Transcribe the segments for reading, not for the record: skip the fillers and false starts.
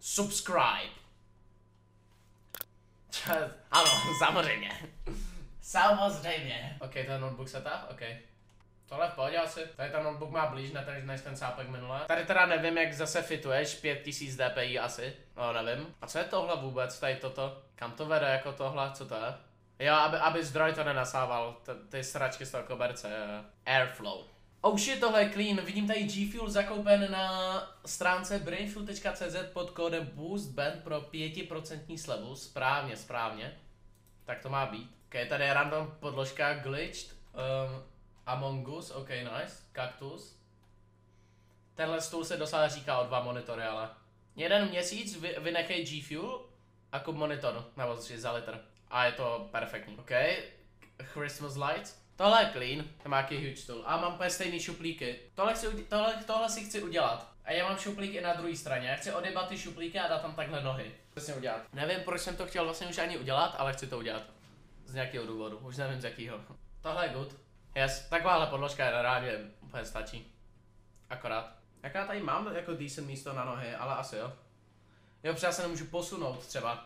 subscribe. Ano, samozřejmě. Samozřejmě. Ok, to je notebook setup, ok. Tohle v pohodě asi. Tady ten notebook má blíž než ten sápek minule. Tady teda nevím, jak zase fituješ, 5000 dpi asi. No nevím. A co je tohle vůbec, tady toto? Kam to vede jako tohle, co to je? Jo, aby zdroj to nenasával, ty sračky z toho koberce. Airflow. Oh shit, tohle je clean. Vidím tady G Fuel zakoupen na stránce brainfuel.cz pod kódem BOOSTBAND pro 5% slevu. Správně, správně. Tak to má být. Ok, tady je random podložka glitched. Among Us, ok, nice. Kaktus. Tenhle stůl se dosáhle říká o 2 monitory, ale jeden měsíc vynechej G Fuel a kup monitor, nebo za litr. A je to perfektní. Ok, Christmas lights. Tohle je clean, to má jaký huge stůl. A mám úplně stejný šuplíky. Tohle si chci udělat. A já mám šuplíky na druhé straně. Já chci odebat ty šuplíky a dát tam takhle nohy. Přesně udělat. Nevím, proč jsem to chtěl vlastně už ani udělat, ale chci to udělat. Z nějakého důvodu, už nevím z jakého. Tohle je good. Yes, takováhle podložka je rádi, úplně stačí. Akorát. Jaká tady mám jako decent místo na nohy, ale asi jo. Jo, protože já se nemůžu posunout třeba.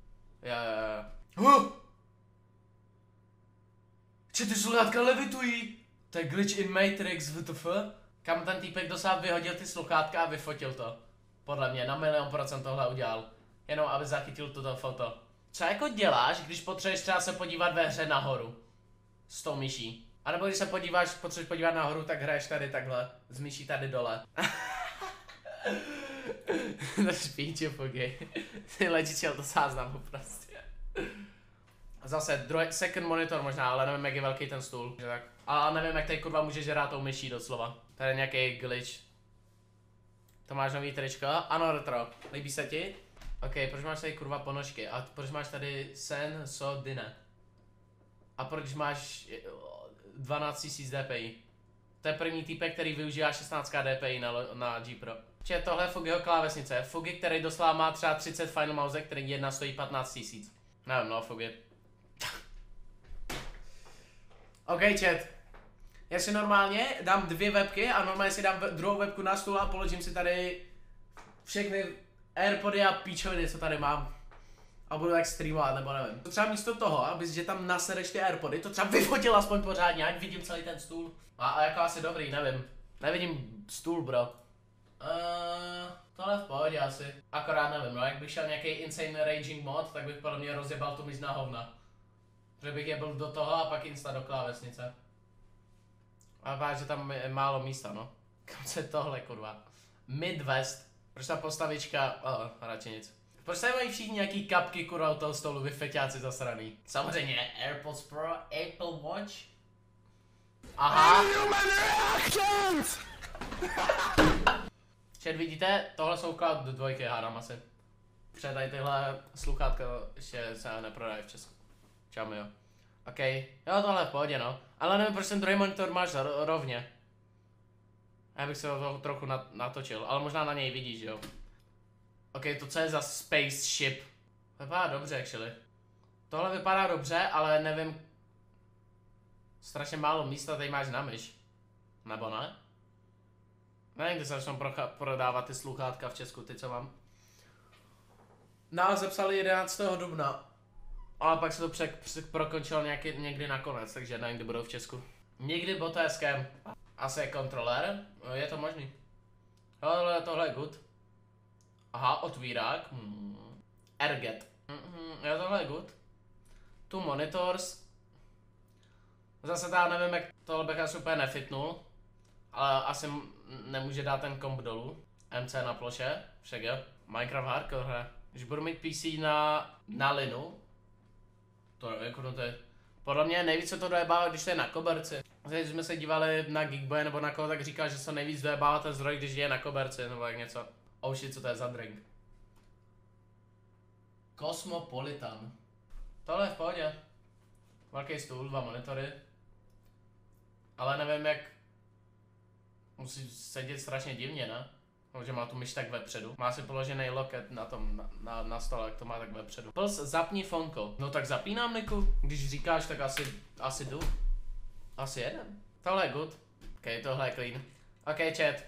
Či ty sluchátka levitují? To je glitch in Matrix, WTF? Kam ten týpek dosáhl vyhodil ty sluchátka a vyfotil to. Podle mě, na 100% tohle udělal. Jenom aby zachytil tuto foto. Co jako děláš, když potřebuješ třeba se podívat ve hře nahoru? S tou myší. A nebo když se potřebuješ podívat nahoru, tak hraješ tady takhle, s myší tady dole. To špíče, fogej. Ty lečičel to záznamu prostě. Zase, second monitor možná, ale nevím, jak je velký ten stůl. Tak. A nevím, jak tady kurva můžeš hrát tou myší doslova. Tady je nějaký glitch. To máš nový tričko? Ano, retro. Líbí se ti? Ok, proč máš tady kurva ponožky? A proč máš tady sen, so, dine? A proč máš 12 000 dpi? To je první týpek, který využívá 16 dpi na G Pro. Čiže tohle je Fugiho klávesnice. Fugi, který doslova má třeba 30 Final Mouse, který jedna stojí 15 000. Nevím, no, Fugi. OK, chat. Já si normálně dám 2 webky a normálně si dám druhou webku na stůl a položím si tady všechny Airpody a píčoviny, co tady mám. A budu tak streamovat, nebo nevím. To třeba místo toho, že tam nasereš ty Airpody, to třeba vyfotil aspoň pořádně, ať vidím celý ten stůl. A jako asi dobrý, nevím. Nevidím stůl, bro. Tohle v pohodě asi. Akorát nevím, no jak bych šel nějaký insane raging mod, tak bych podle mě rozjebal tu míst na hovna. Že bych je byl do toho a pak insta do klávesnice. A vážně, že tam je málo místa, no. Kam se tohle, kurva? Midwest. Proč ta postavička, radši nic. Proč tady mají všichni nějaký kapky, kurva, od toho stolu, vy feťáci zasraný? Samozřejmě AirPods Pro, Apple Watch. Aha. Čet, vidíte? Tohle jsou Cloud 2, hádám asi. Protože tady tyhle sluchátka ještě se neprodají v Česku. Čau mi jo. OK. Jo, tohle je v pohodě, no. Ale nevím, proč ten druhý monitor máš rovně. Já bych se ho trochu natočil, ale možná na něj vidíš, jo. OK, to co je za spaceship? Vypadá dobře, actually. Tohle vypadá dobře, ale nevím. Strašně málo místa tady máš na myš. Nebo ne? Nevím, kdy se začnou prodávat ty sluchátka v Česku, ty co mám. Nás zapsali 11. dubna. Ale pak se to prokončilo někdy nakonec, takže nevím, kdy budou v Česku. Někdy botskem. Asi je kontroler, je to možný. Tohle je good. Aha, otvírák. Erget. Jo, tohle je good. Tu monitors. Zase já nevím, jak tohle bych asi úplně nefitnul. Ale asi nemůže dát ten komp dolů. MC na ploše, však jo. Minecraft hardcore hra. Když budu mít PC na Linu. To jako to je. Podle mě nejvíc se to dojebává, když to je na koberci. Když jsme se dívali na Geekboy nebo na koho, tak říkal, že se nejvíc dojebává ten zdroj, když je na koberci nebo jak něco. Oh shit, co to je za drink? Cosmopolitan. Tohle je v pohodě. Velký stůl, 2 monitory. Ale nevím jak... Musí sedět strašně divně, ne? Že má tu myš tak vepředu. Má si položený loket na tom, na stole, jak to má tak vepředu. Plus zapni fonko. No tak zapínám, Niku. Když říkáš, tak asi jdu. Asi jedem. Tohle je good. Ok, tohle je clean. Ok, chat.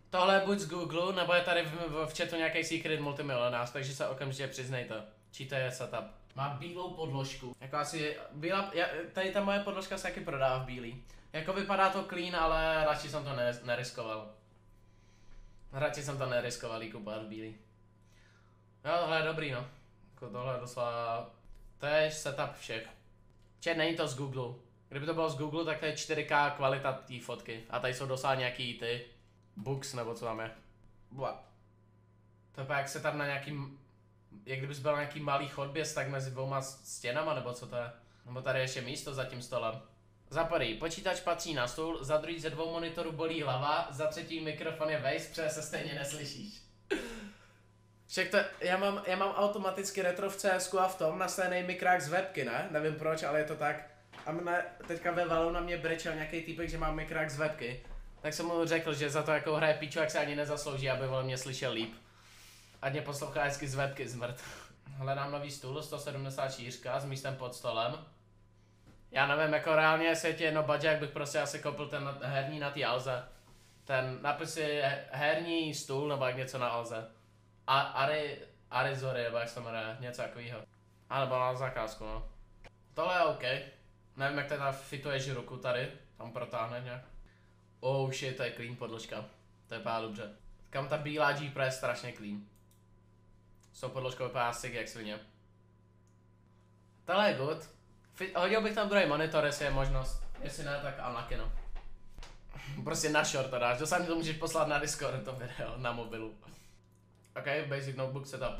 Tohle je buď z Google, nebo je tady v chatu nějaký secret multimilionář, takže se okamžitě přiznejte. Čí to je setup. Má bílou podložku. Jako asi, tady ta moje podložka se taky prodává v bílý. Jako vypadá to clean, ale radši jsem to neriskoval. Radši jsem to neriskoval jí kupovat v bílý. Jo, tohle je dobrý, no. Jako tohle je doslova... To je setup všech. Čet, není to z Google. Kdyby to bylo z Google, tak to je 4K kvalita té fotky. A tady jsou doslova nějaký ty... Books, nebo co tam je. Bla. To je jak setup na nějakým... Jak kdybys byl na nějaký malý chodbě, tak mezi dvouma stěnama, nebo co to je. Nebo tady ještě místo za tím stolem. Za prvý, počítač patří na stůl, za druhý ze 2 monitorů bolí hlava, za třetí mikrofon je vejs, protože se stejně neslyšíš. Však to, já mám automaticky retro v CS a v tom nastavený mikrák z webky, ne? Nevím proč, ale je to tak. A teďka ve valu na mě brečel nějaký týpek, že mám mikrák z webky. Tak jsem mu řekl, že za to jako hraje píču, jak se ani nezaslouží, aby on mě slyšel líp. Ať mě poslouchá hezky z webky zmrt. Hledám nový stůl, 174 s místem pod stolem. Já nevím, jako reálně, jestli je ti jedno budget, jak bych prostě asi koupil ten herní na té Alze. Ten napisy herní stůl, nebo jak něco na Alze. Arizory, nebo jak se to jmenuje, něco takovýho. A nebo na zakázku, no. Tohle je OK. Nevím, jak teda fituješ ruku tady, tam protáhne nějak. Oh shit, to je clean podložka. To vypadá dobře. Kam ta bílá G Pro je strašně clean. S tou podložkou vypadá sick jak svině. Tohle je good. Hodil bych tam druhý monitor, jestli je možnost. Jestli ne, tak unlucky no. Prostě na short to dáš. Dosáhni to můžeš poslat na Discord to video, na mobilu. OK, basic notebook setup.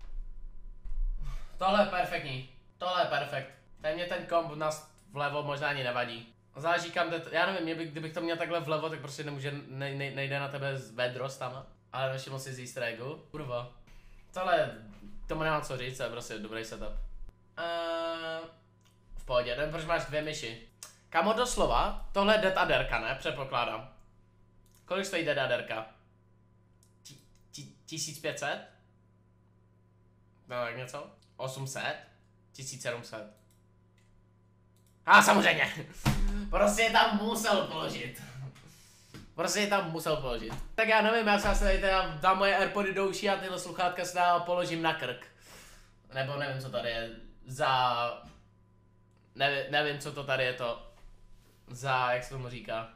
Tohle je perfektní. Tohle je perfekt. Mě ten komp nás vlevo možná ani nevadí. Záleží kam jde, já nevím, kdybych to měl takhle vlevo, tak prostě nejde na tebe z vedro tam. Ale všiml si z easter eggu. Kurva. Tohle, tomu nemám co říct, to je prostě dobrý setup. V pohodě, nevím proč máš 2 myši. Kamo doslova, tohle je dead aderka, ne? Předpokládám. Kolik stojí dead aderka? 1500? No tak něco? 800? 1700? A samozřejmě! Prostě je tam musel položit. Prostě je tam musel položit. Tak já nevím, já se tady teda dám moje Airpody do uší a tyhle sluchátka si položím na krk. Nebo nevím, co tady je za... Nevím, co to tady je to. Za, jak se tomu říká.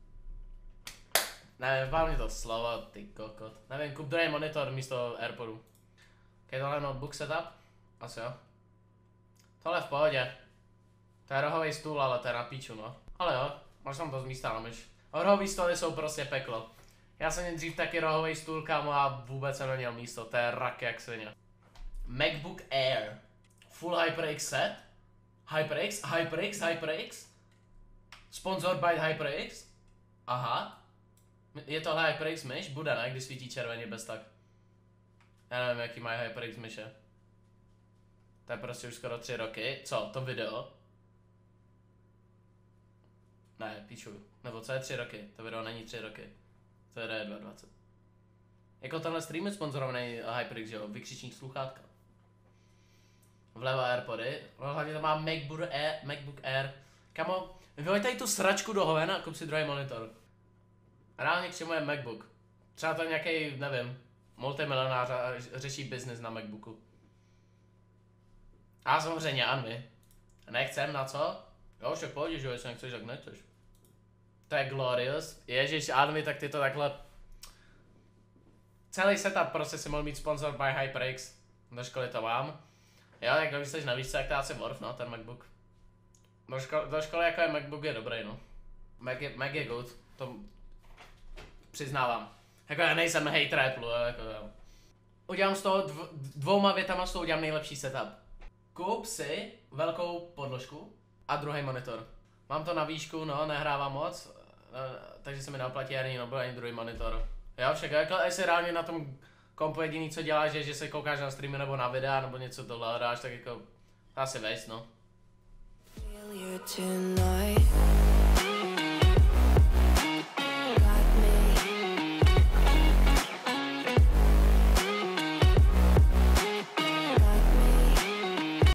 Nevím, vám mě to slovo, ty kokot. Nevím, kup druhý monitor místo Airpodu. Ok, tohle je notebook setup? Asi jo. Tohle je v pohodě. To je rohový stůl, ale to je na píču, no. Ale jo, máš tam to z místa, no myš. Rohový stoly jsou prostě peklo. Já jsem měl dřív taky rohový stůl, kámo, a vůbec jsem neměl místo, to je rak jak svině. MacBook Air. Full HyperX set. HyperX. Sponsored by HyperX. Aha. Je tohle HyperX myš? Bude, ne? Když svítí červeně bez tak. Já nevím, jaký mají HyperX myše. To je prostě už skoro 3 roky. Co? To video? Ne, píču. Nebo co je 3 roky? To video není 3 roky. To je 2020. Jako tenhle stream je sponzorovaný HyperX, jo? Vykřičník sluchátka. Vlevo Airpody. Hlavně to má MacBook Air. Kamo, vyhoď tady tu sračku do hovena a kup si druhý monitor. Reálně k čemu je MacBook? Třeba to nějaký, nevím, multimilionář a řeší business na MacBooku. A samozřejmě Anvy. Nechcem, na co? Jo, však pohodě, že jestli nechceš, tak nechceš. To je glorious. Ježiš, Anvy, tak ty to takhle... Celý setup prostě si mohl mít sponsored by HyperX. Do školy to mám. Jo, tak když jsi na výšce, tak to asi worth, no, ten MacBook. Do školy jako je MacBook je dobrý, no. Mac je good, to přiznávám. Jako já nejsem hater Apple, jako jo. Udělám z toho dvouma větama, z toho udělám nejlepší setup. Kup si velkou podložku a druhý monitor. Mám to na výšku, no, nehrávám moc, takže se mi neoplatí ani nobel, ani druhý monitor. Jo, však jako jestli reálně na tom kompu jediný co děláš je, že se koukáš na streamy nebo na videa nebo něco tohle hráš, tak jako asi vejs, no.